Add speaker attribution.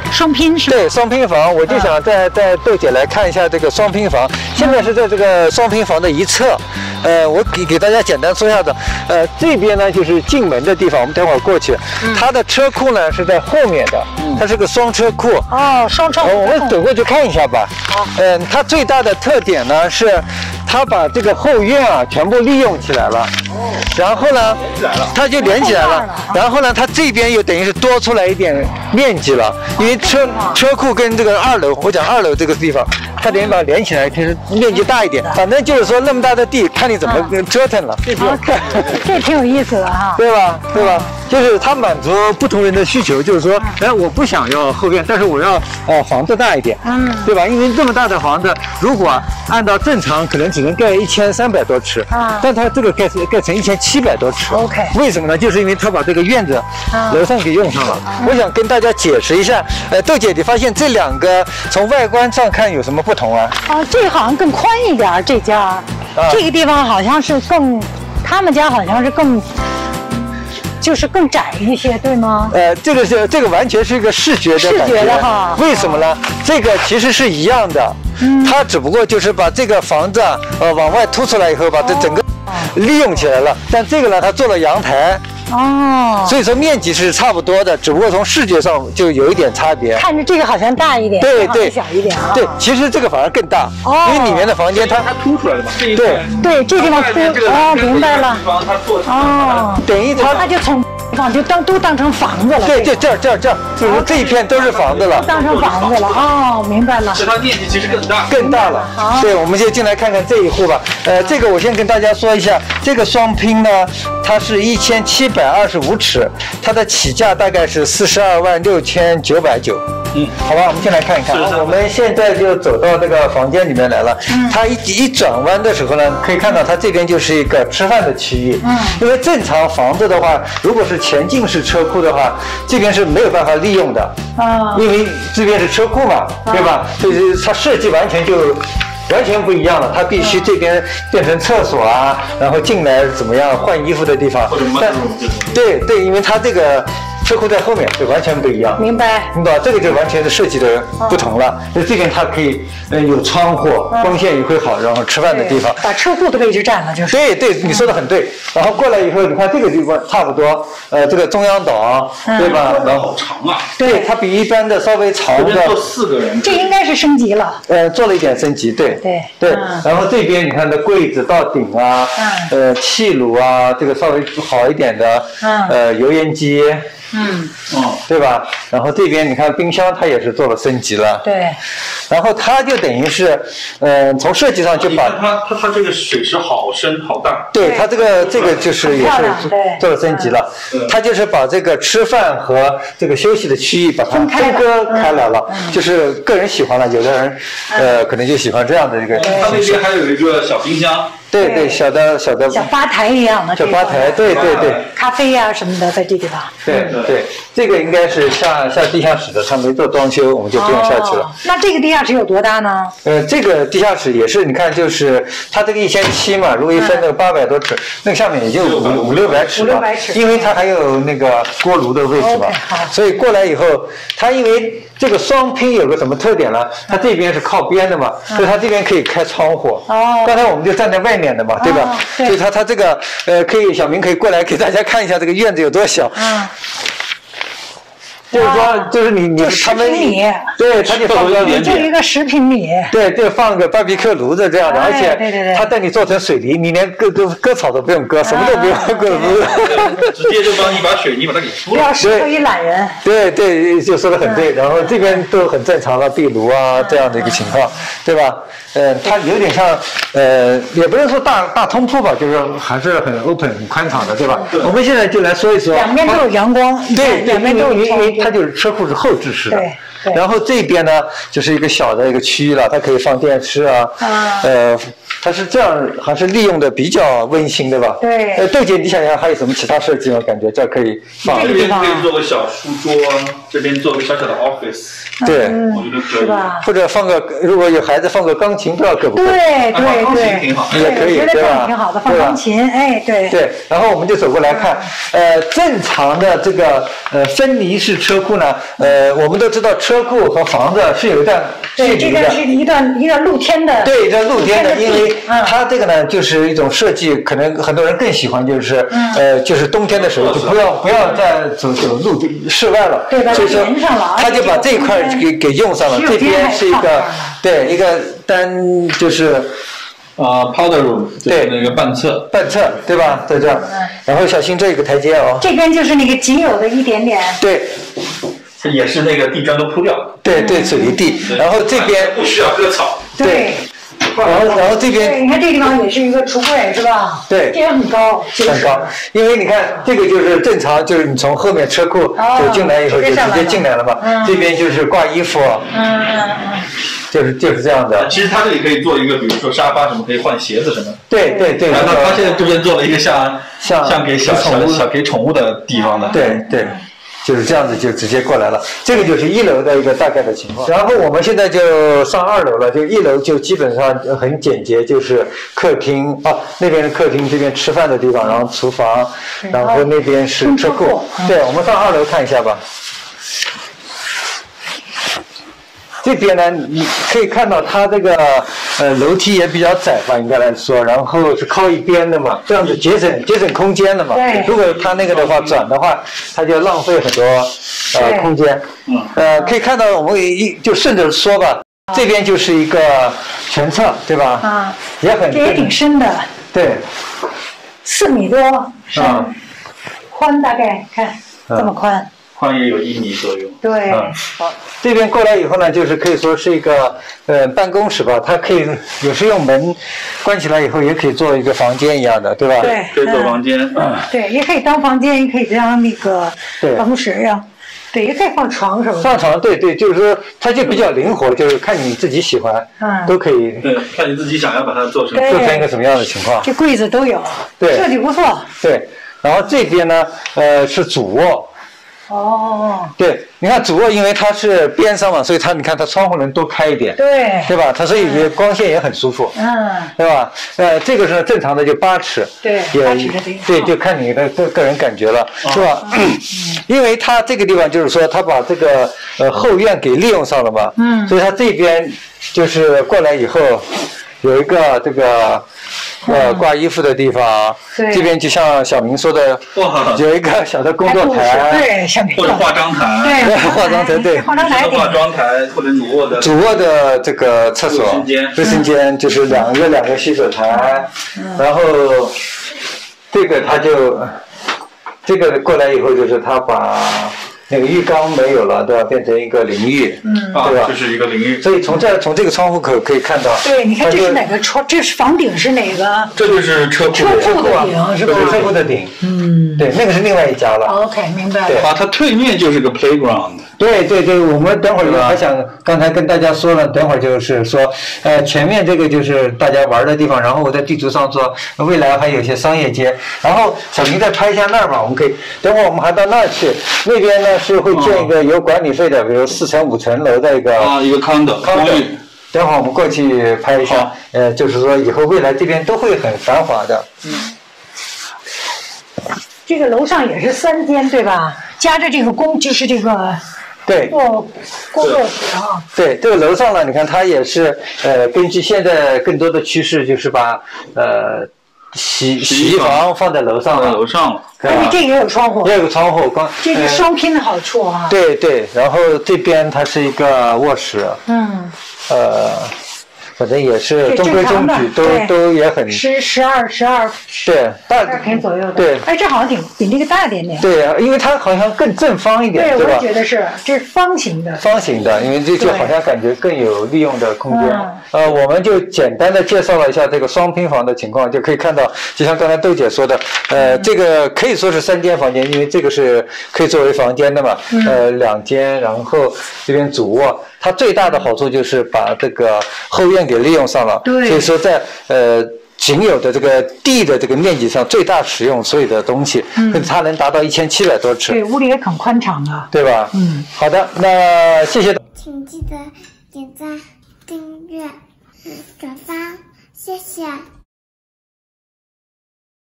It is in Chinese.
Speaker 1: 双拼是吧？
Speaker 2: 对，双拼房，我就想带豆姐来看一下这个双拼房。现在是在这个双拼房的一侧，我给大家简单说一下子。这边呢就是进门的地方，我们等会儿过去。它的车库呢是在后面的，它是个双车库。
Speaker 1: 哦，双窗。
Speaker 2: 我们走过去看一下吧。
Speaker 1: 好。
Speaker 2: 它最大的特点呢是，它把这个后院啊全部利用起来了。然后呢，它就连起来了。然后呢，它这边又等于是多出来一点面积了，因为车库跟这个2楼，我讲2楼这个地方，它等于把它连起来，就是面积大一点。反正就是说那么大的地，看你怎么折腾了。
Speaker 1: 这挺有意思的哈。
Speaker 2: 对吧？对吧？就是它满足不同人的需求，就是说，我不想要后院，但是我要房子大一点，对吧？因为这么大的房子，如果按照正常可能只能盖1300多尺，但它这个盖成1700多尺。
Speaker 1: OK。
Speaker 2: 为什么呢？就是因为它把这个院子楼上给用上了。我想跟大家解释一下，豆姐，你发现这2个从外观上看有什么不同啊？
Speaker 1: 这个好像更宽一点，这家，这个地方好像是他们家好像是就是更窄一些，对吗？
Speaker 2: 这个完全是一个视觉的感觉
Speaker 1: 哈。
Speaker 2: 为什么呢？这个其实是一样的，它只不过就是把这个房子往外凸出来以后，把这整个利用起来了。但这个呢，它做了阳台。所以说面积是差不多的，只不过从视觉上就有一点差别。
Speaker 1: 看着这个好像大一点，
Speaker 2: 对，
Speaker 1: 小一点啊。
Speaker 2: 对，其实这个反而更大，因为里面的房间它
Speaker 3: 凸出来了嘛。
Speaker 1: 对，这地方凸。明白了。
Speaker 2: 等于
Speaker 1: 它就从就都当成房子了。
Speaker 2: 对，这，就是这一片都是房子了。
Speaker 1: 当成房子了。明白了。
Speaker 3: 所以它面积其实
Speaker 2: 更大了。对，我们就进来看看这一户吧。这个我先跟大家说一下，这个双拼呢，它是1725尺，它的起价大概是426990。好吧，我们先来看一看。我们现在就走到这个房间里面来了。它一转弯的时候呢，可以看到它这边就是一个吃饭的区域。因为正常房子的话，如果是前进式车库的话，这边是没有办法利用的。因为这边是车库嘛，对吧？所以它设计完全不一样了，它必须这边变成厕所啊，然后进来怎么样换衣服的地方。对，因为它这个车库在后面，就完全不一样。
Speaker 1: 明白？
Speaker 2: 你懂吧？这个就完全是设计的不同了。那这边它可以有窗户，光线也会好，然后吃饭的地方。
Speaker 1: 把车库的位置占了就是。
Speaker 2: 对，你说的很对。然后过来以后，你看这个地方差不多，这个中央岛，对吧？
Speaker 3: 然后好长啊。
Speaker 2: 对，它比一般的稍微长的。
Speaker 3: 坐4个人。
Speaker 1: 这应该是升级了。
Speaker 2: 做了一点升级，对。然后这边你看的柜子到顶啊，气炉啊，这个稍微好一点的，油烟机。对吧？然后这边你看冰箱，它也是做了升级了。
Speaker 1: 对。
Speaker 2: 然后它就等于是，从设计上就把
Speaker 3: 它这个水池好深好大。
Speaker 2: 对，它这个就是也是做了升级了。它就是把这个吃饭和这个休息的区域把它分割开来了，就是个人喜欢了，有的人可能就喜欢这样的一个。
Speaker 3: 它那边还有一个小冰箱。
Speaker 2: 对，小的
Speaker 1: 小吧台一样的。
Speaker 2: 小吧台，对。
Speaker 1: 咖啡呀什么的，在这地方。
Speaker 2: 对，这个应该是下地下室的，它没做装修，我们就不用下去了。
Speaker 1: 那这个地下室有多大呢？
Speaker 2: 这个地下室也是，你看就是它这个1700嘛，如果一分那个800多尺，那个下面也就500-600尺吧。因为它还有那个锅炉的位置嘛，所以过来以后，它因为这个双拼有个什么特点呢？它这边是靠边的嘛，所以它这边可以开窗户。刚才我们就站在外面的嘛，对吧？所以它这个小明可以过来给大家看一下这个院子有多小。就是说，就是他们对，他就放个
Speaker 1: 就一个10平米，
Speaker 2: 对，放个barbecue炉子这样的，而且他带你做成水泥，你连割草都不用割，什么都不用割，
Speaker 3: 直接就帮你把水泥把它给出了。
Speaker 1: 要适合于懒人。
Speaker 2: 对，就说的很对。然后这边都很正常了，壁炉啊这样的一个情况，对吧？它有点像也不能说大通铺吧，就是还是很 open 很宽敞的，对吧？我们现在就来说一说，
Speaker 1: 两边都有阳光，
Speaker 2: 对，
Speaker 1: 两边都有
Speaker 2: 因为它就是车库是后置式的。然后这边呢，就是一个小的一个区域了，它可以放电视啊，它是这样，还是利用的比较温馨，对吧？
Speaker 1: 对。
Speaker 2: 豆姐，你想想还有什么其他设计吗？感觉这可以放。
Speaker 3: 这边可以做个小书桌，这边做个小小的 office。
Speaker 2: 对，
Speaker 3: 我觉得可以。
Speaker 1: 是吧？
Speaker 2: 或者放个，如果有孩子放个钢琴，不知道可不可以？
Speaker 1: 对，
Speaker 3: 挺好，
Speaker 2: 也可以，对吧？
Speaker 1: 挺好的，放钢琴，哎，对。
Speaker 2: 对，然后我们就走过来看，正常的这个分离式车库呢，我们都知道车库和房子是有一段距离的。
Speaker 1: 对，这个是一段露天的。
Speaker 2: 对，这露天的，因为它这个呢，就是一种设计，可能很多人更喜欢，就是冬天的时候就不要再走路室外了。
Speaker 1: 对，
Speaker 2: 所以说他就把这一块给用上了。这边是一个一个单就是。
Speaker 3: powder room 对那个半侧
Speaker 2: 对吧？在这儿，然后小心这个台阶哦。
Speaker 1: 这边就是那个仅有的一点点。
Speaker 2: 对，
Speaker 3: 也是那个地砖都铺掉。
Speaker 2: 对，水泥地，然后这边
Speaker 3: 不需要割草。
Speaker 1: 对。
Speaker 2: 然后这边，
Speaker 1: 对，你看这地方也是一个橱柜，是吧？
Speaker 2: 对，
Speaker 1: 这也很高，
Speaker 2: 很高。因为你看这个就是正常，就是你从后面车库走进来以后就直接进来了嘛。这边就是挂衣服。就是这样的。
Speaker 3: 其实他这里可以做一个，比如说沙发什么，可以换鞋子什么。
Speaker 2: 对。
Speaker 3: 然后他现在这边做了一个像给小宠物的地方的。
Speaker 2: 对。就是这样子就直接过来了，这个就是1楼的一个大概的情况。然后我们现在就上2楼了，就1楼就基本上很简洁，就是客厅那边是客厅，这边吃饭的地方，然后厨房，然后那边是车库。对，我们上2楼看一下吧。这边呢，你可以看到它这个楼梯也比较窄吧，应该来说，然后是靠一边的嘛，这样子节省空间了嘛。
Speaker 1: 对。
Speaker 2: 如果它那个的话转的话，它就浪费很多空间。可以看到我们就顺着说吧，这边就是一个全侧，对吧？这也
Speaker 1: 挺深的。
Speaker 2: 对。
Speaker 1: 4米多深，宽大概看这么宽。
Speaker 3: 宽也有1米左右。
Speaker 1: 对。
Speaker 2: 好，这边过来以后呢，就是可以说是一个办公室吧，它可以有时用门关起来以后，也可以做一个房间一样的，对吧？
Speaker 1: 对，
Speaker 3: 可以做房间。
Speaker 1: 对，也可以当房间，也可以当那个办公室呀。对，也可以放床什么的。
Speaker 2: 放床，对，就是说它就比较灵活，就是看你自己喜欢，都可以。
Speaker 3: 对，看你自己想要把它做成
Speaker 2: 一个什么样的情况。
Speaker 1: 这柜子都有，
Speaker 2: 对，
Speaker 1: 设计不错。
Speaker 2: 对，然后这边呢，是主卧。对，你看主卧，因为它是边上嘛，所以你看它窗户能多开一点，对吧？它所以光线也很舒服，对吧？这个是正常的，就8尺，
Speaker 1: 对，8尺的顶，
Speaker 2: 对，就看你的个人感觉了，是吧？因为它这个地方就是说，它把这个后院给利用上了嘛，所以它这边就是过来以后有一个这个。挂衣服的地方，这边就像小明说的，有一个小的工作台，
Speaker 1: 对，
Speaker 3: 或者化妆台，
Speaker 2: 对，化妆台，对，
Speaker 1: 化
Speaker 3: 妆台或者
Speaker 2: 主卧的这个厕所，卫生间就是两个洗手台，然后这个这个过来以后就是他把。那个浴缸没有了，对吧？变成一个淋浴，对吧？
Speaker 3: 这是一个淋浴。
Speaker 2: 所以从这个窗户口可以看到。
Speaker 1: 对，你看这是哪个窗？这是房顶是哪个？
Speaker 3: 这就是车库
Speaker 1: 的顶，是吧？
Speaker 2: 车库的顶。对，那个是另外一家了。
Speaker 1: OK， 明白了。
Speaker 2: 对，
Speaker 3: 它对面就是个 playground。
Speaker 2: 对，我们等会儿还想刚才跟大家说了，等会儿就是说，前面这个就是大家玩的地方，然后我在地图上说未来还有一些商业街，然后小明再拍一下那儿吧，我们可以，等会儿我们还到那儿去，那边呢是会建一个有管理费的，比如4层5层楼的一个
Speaker 3: condo 公寓，
Speaker 2: 等会儿我们过去拍一下，就是说以后未来这边都会很繁华的。
Speaker 1: 这个楼上也是3间，对吧？加着这个就是这个。
Speaker 2: 对，
Speaker 1: 工作室啊。
Speaker 2: 对，这个楼上呢，你看它也是根据现在更多的趋势，就是把洗衣房放在楼上了。
Speaker 1: 而且这也有窗户。
Speaker 2: 也有个窗户，
Speaker 1: 这是双拼的好处啊。
Speaker 2: 对，然后这边它是一个卧室。反正也是中规中矩，都也很12，对，
Speaker 1: 12平左右的。
Speaker 2: 对，
Speaker 1: 这好像比这个大一点点。
Speaker 2: 对，因为它好像更正方一点，对吧？
Speaker 1: 我也觉得是，这是方形的。
Speaker 2: 方形的，因为这就好像感觉更有利用的空间。我们就简单的介绍了一下这个双拼房的情况，就可以看到，就像刚才豆姐说的，这个可以说是3间房间，因为这个是可以作为房间的嘛，2间，然后这边主卧。它最大的好处就是把这个后院给利用上了，所以说在仅有的这个地的这个面积上最大使用所有的东西，它能达到1700多尺。
Speaker 1: 对，屋里也很宽敞的，
Speaker 2: 对吧？好的，那谢谢。
Speaker 4: 请记得点赞、订阅、转发，谢谢。